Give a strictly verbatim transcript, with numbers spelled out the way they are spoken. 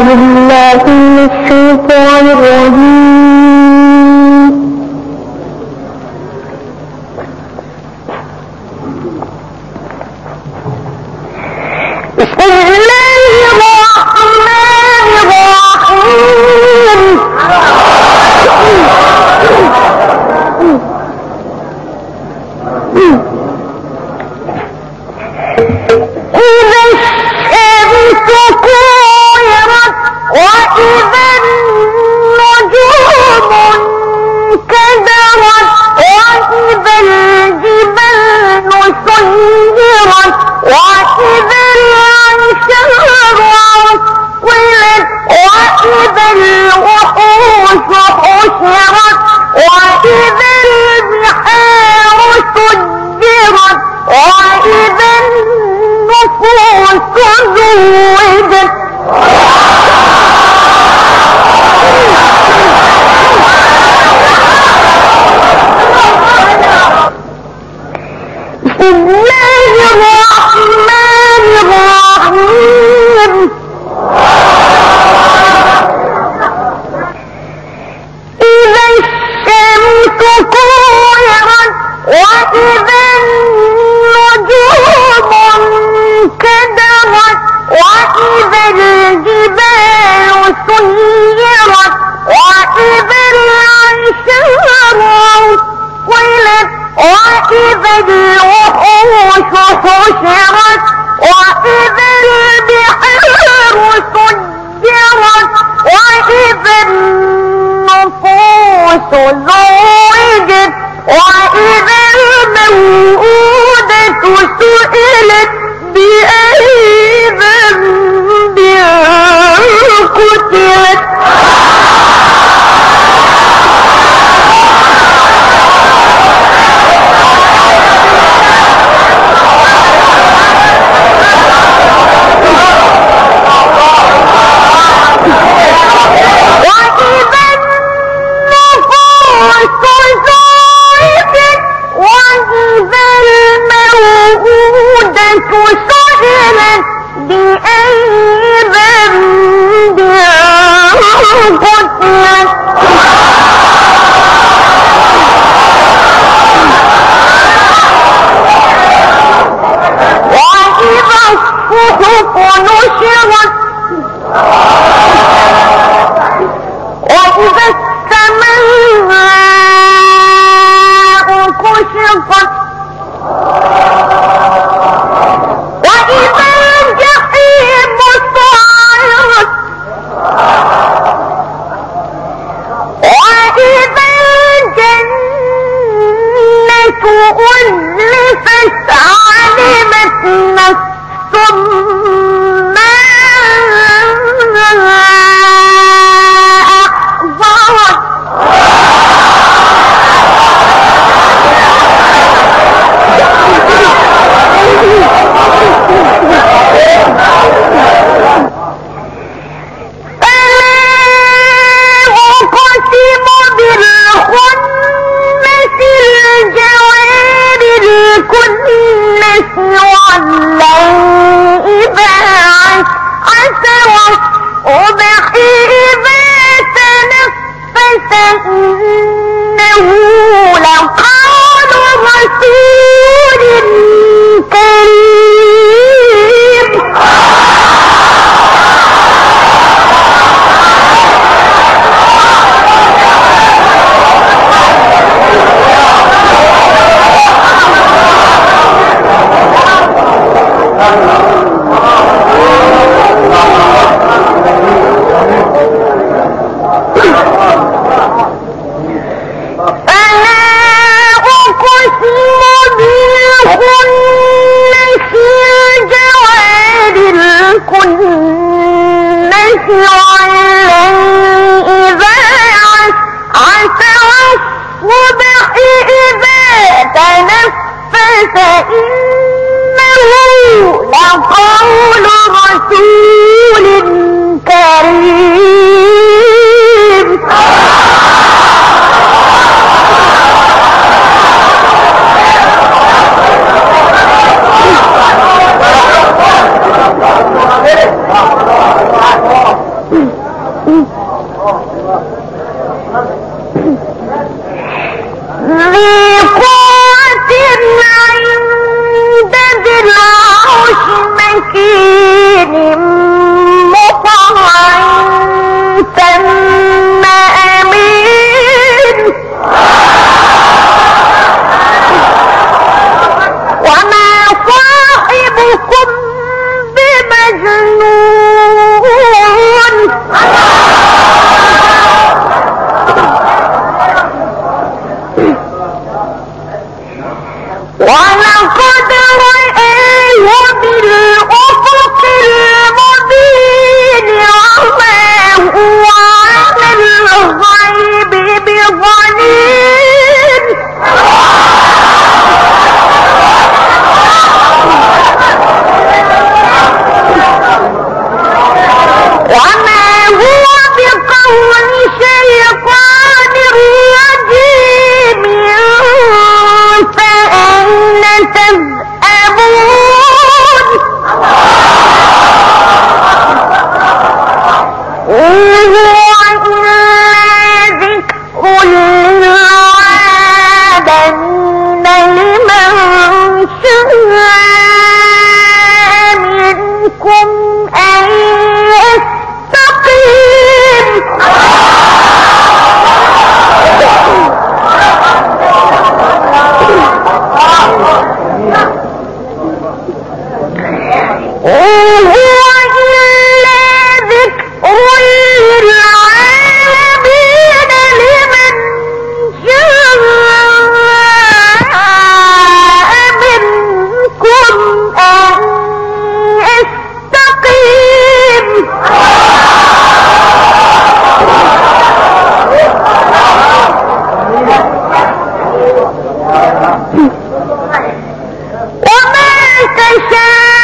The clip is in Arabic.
بالله من الشيطان الرجيم. بسم الله الرحمن الرحيم. إذا الشمس كورت وإذا النجوم انكدرت وإذا الجبال سيرت وإذا العشار عطلت وإذا الوحوش حشرت وإذا البحار سجرت وإذا النفوس زوجت بسم الله الرحمن الرحيم. إذا الشمس كورت وإذا النجوم انكدرت وإذا الجبال سيرت وإذا العشار عطلت وإذا الوحوش حشرت وإذا البحار سجرت وإذا النفوس زوجت وإذا الموءودة سئلت بأي ذنب قتلت سئلت بأي ذنب قتلت وإذا الصحف نشرت وإذا السماء كشطت وإذا الجحيم سعرت وإذا الجنة أزلفت علمت نفس ما أحضرت الكنس والليل إذا عسعس والصبح إذا تنفس إنه لقول رسول كريم. فإنه لقول رسول كريم. ولقد رآه بالأفق المبين وما هو على الغيب بضنين وما هو بقول شيطان رجيم فأين تذهبون إن هو إلا ذكر للعالمين لمن شاء منكم أن يستقيم إن هو إلا ذكر للعالمين لمن شاء منكم أن يستقيم وما تشاء